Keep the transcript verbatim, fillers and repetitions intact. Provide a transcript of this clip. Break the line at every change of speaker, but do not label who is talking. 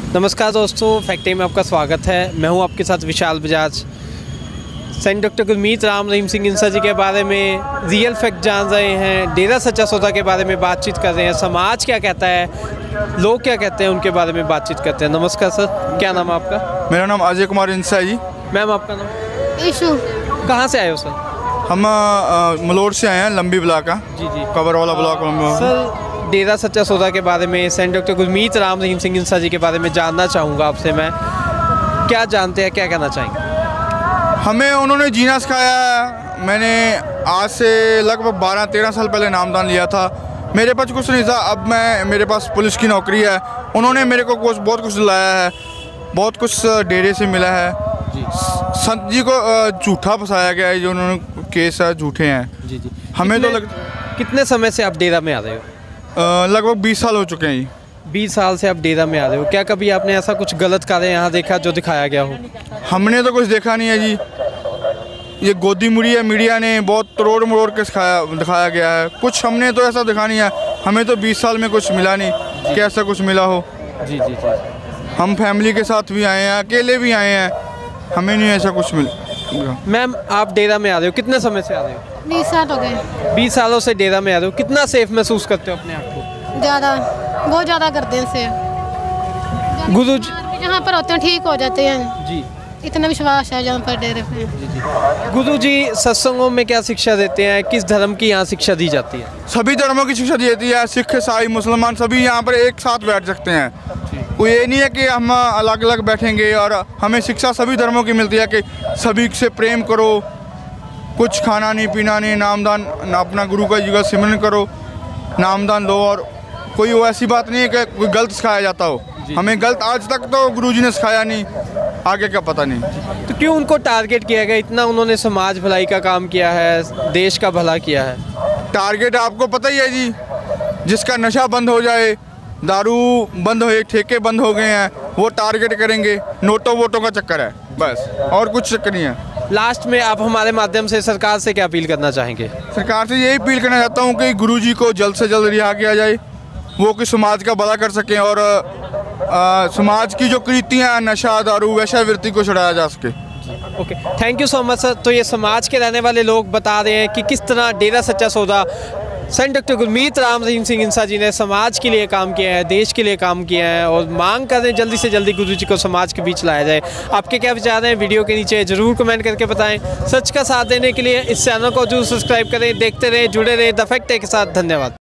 नमस्कार दोस्तों, फैक्ट्री में आपका स्वागत है। मैं हूं आपके साथ विशाल बजाज। सेंट डॉक्टर गुरमीत राम रहीम सिंह इंसा जी के बारे में रियल फैक्ट जान रहे हैं, डेरा सच्चा सौदा के बारे में बातचीत कर रहे हैं, समाज क्या कहता है, लोग क्या कहते हैं, उनके बारे में बातचीत करते हैं। नमस्कार सर, क्या नाम है आपका?
मेरा नाम अजय कुमार इंसा है जी।
मैम आपका नाम?
ईशू।
कहाँ से आए हो सर?
हम मलोर से आए हैं, लंबी ब्लॉक का।
जी जी,
कवर वाला ब्लॉक।
सर डेरा सच्चा सौदा के बारे में, सेंट डॉक्टर गुरमीत राम रहीम सिंह इंसा जी के बारे में जानना चाहूँगा आपसे मैं। क्या जानते हैं, क्या कहना चाहेंगे?
हमें उन्होंने जीना सिखाया है। मैंने आज से लगभग बारह तेरह साल पहले नामदान लिया था। मेरे पास कुछ नहीं था, अब मैं मेरे पास पुलिस की नौकरी है। उन्होंने मेरे को कुछ बहुत कुछ दिलाया है, बहुत कुछ डेरे से मिला है जी। संत जी को झूठा फंसाया गया है, जो उन्होंने केस है झूठे हैं जी जी। हमें तो लग...
कितने समय से आप डेरा में आ रहे हो?
लगभग बीस साल हो चुके हैं जी।
बीस साल से आप डेरा में आ रहे हो। क्या कभी आपने ऐसा कुछ गलत कार्य यहाँ देखा जो दिखाया गया हो?
हमने तो कुछ देखा नहीं है जी। ये गोदी मुड़ी है, मीडिया ने बहुत तोड़ मरोड़ के सिखाया दिखाया गया है। कुछ हमने तो ऐसा दिखा नहीं है। हमें तो बीस साल में कुछ मिला नहीं कि ऐसा कुछ मिला हो। जी जी जी। हम फैमिली के साथ भी आए हैं, अकेले भी आए हैं, हमें नहीं ऐसा कुछ मिला।
मैम आप डेरा में आ रहे हो, कितने समय से आ रहे हो?
बीस साल हो गए।
बीस सालों से डेरा में आ रहे हो। कितना सेफ महसूस करते हो अपने आप को?
ज़्यादा, बहुत ज़्यादा करते हैं से।
गुरु जी
जहाँ पर होते हैं ठीक हो जाते हैं
जी,
इतना विश्वास है जहाँ पर डेरे पे।
जी जी। गुरु जी सत्संगों में क्या शिक्षा देते हैं? किस धर्म की यहाँ शिक्षा दी जाती है?
सभी धर्मों की शिक्षा दी जाती है। सिख, ईसाई, मुसलमान सभी यहाँ पर एक साथ बैठ सकते हैं। कोई ये नहीं है कि हम अलग अलग बैठेंगे। और हमें शिक्षा सभी धर्मों की मिलती है कि सभी से प्रेम करो, कुछ खाना नहीं पीना नहीं, नामदान अपना गुरु का युग सिमरन करो, नामदान लो। और कोई वो ऐसी बात नहीं है कि कोई गलत सिखाया जाता हो। हमें गलत आज तक तो गुरुजी ने सिखाया नहीं, आगे का पता नहीं।
तो क्यों उनको टारगेट किया गया? इतना उन्होंने समाज भलाई का काम किया है, देश का भला किया है।
टारगेट आपको पता ही है जी। जिसका नशा बंद हो जाए, दारू बंद हो, ठेके बंद हो गए हैं, वो टारगेट करेंगे। नोटों वोटों का चक्कर है बस, और कुछ चक्कर नहीं है।
लास्ट में आप हमारे माध्यम से सरकार से क्या अपील करना चाहेंगे?
सरकार से यही अपील करना चाहता हूँ कि गुरुजी को जल्द से जल्द रिहा किया जाए, वो कि समाज का भला कर सकें और आ, समाज की जो कृतियाँ नशा दारू वैश्यावृत्ति को छुड़ाया जा सके।
Okay, thank you so much sir. तो ये समाज के रहने वाले लोग बता रहे हैं कि किस तरह डेरा सच्चा सौदा सेंट डॉक्टर गुरमीत राम रहीम सिंह इंसा जी ने समाज के लिए काम किया है, देश के लिए काम किया है, और मांग कर रहे हैं जल्दी से जल्दी गुरु जी को समाज के बीच लाया जाए। आपके क्या विचार हैं वीडियो के नीचे ज़रूर कमेंट करके बताएं। सच का साथ देने के लिए इस चैनल को जरूर सब्सक्राइब करें। देखते रहें, जुड़े रहें द फैक्ट के साथ। धन्यवाद।